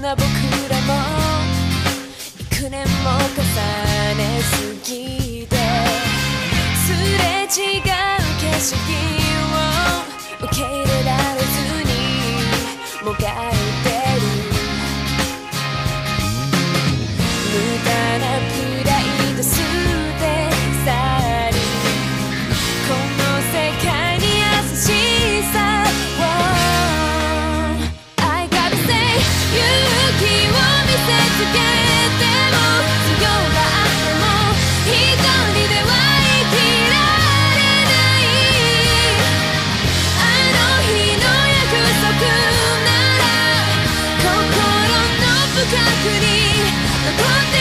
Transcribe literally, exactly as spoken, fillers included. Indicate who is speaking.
Speaker 1: な僕らも幾年も重ねすぎてすれ違う景色を受け入れられずにもがいてる無駄なプライド捨て去りこの世界に優しさを I gotta say 勇気を見せつけても強がっても一人では生きられないあの日の約束なら心の深くに残って